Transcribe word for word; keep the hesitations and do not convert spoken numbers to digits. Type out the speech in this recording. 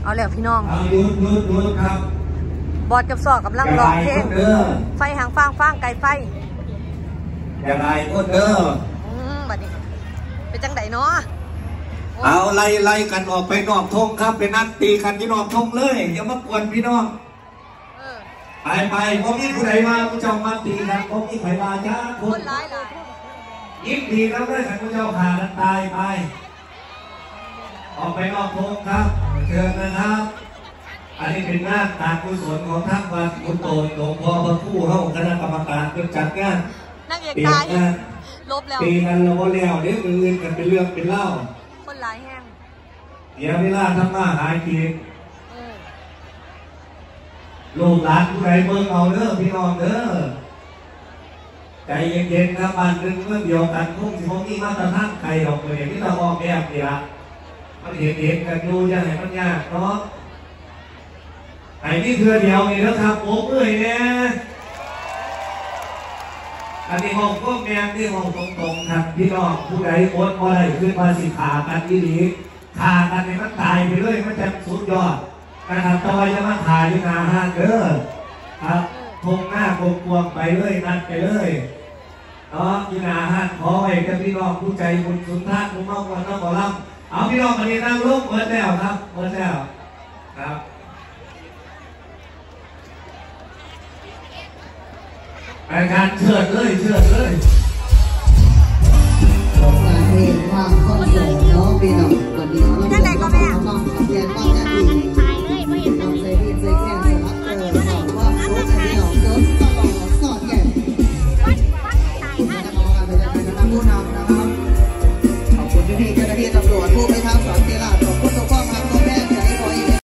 เอาแล้วพี่น้องเอายุดยุดยุดครับบอดกับซอกกำลังร้องเพลงไฟหางฟางฟางไก่ไฟอย่าไล่คนเด้ออืมบัดนี้เป็นจังไดเนาะเอาไล่ไล่กันออกไปนอกทงครับเป็นนัดตีกันที่นอกทงเลยอย่ามากวนพี่น้องไปไปพวกนี้ผู้ใดมาผู้เจ้ามาตีกันพวกนี้ไผ่มาจ้าคนร้ายหลายยิ้มดีแล้วเลยขันผู้เจ้าขาดตายไปออกไปนอกทงครับเชิญนะครับอันนี้เป็นงานการกุศลของท่านวัดกุโตนหลวงพ่อพระผู้เข้าคณะกรรมการเพื่อจัดงานนั่งเอกตายลบแล้วตีกันเราเลี้ยวเดี๋ยวอื่นกันเป็นเรื่องเป็นเล่าคนร้ายแห้งเดี๋ยวเวลาทำมาหากินลูกหลานผู้ใดเบิ่งเอาเด้อพี่น้องเด้อใจเย็นๆครับบ้านนึงเมื่อเดียวกันพุ่งสิพวกนี้มาตรฐานไกลออกเลยที่เราออกแบบนี่ละมันเห็นๆกันดูยังไงมันยากเนาะไอ้นี่เพื่อเดียวนี่นะครับโอ้เมื่อยเนี่ยอันนี้ห้องพวกแมงที่ห้องตรงๆครับพี่น้องผู้ใดโอนอะไรขึ้นมาสิขากันที่นี้ขากันในมันตายไปเลยมันจะสุดยอดนะครับต่อจะมาถ่ายอยู่หน้าห้างเด้อครับทงหน้าโกงกวงไปเลยนัดไปเลยเนาะอยู่หน้าห้างขอให้กับพี่น้องผู้ใจบุญสุนทรผู้มากวันน้องขอรับเอาพี่น้องมาดีนั่งลุกเปิดแล้วครับเปิดแล้วครับรายการเชิดเลยเชิดเลยของการเพลงความข้อมูลน้องพี่น้อง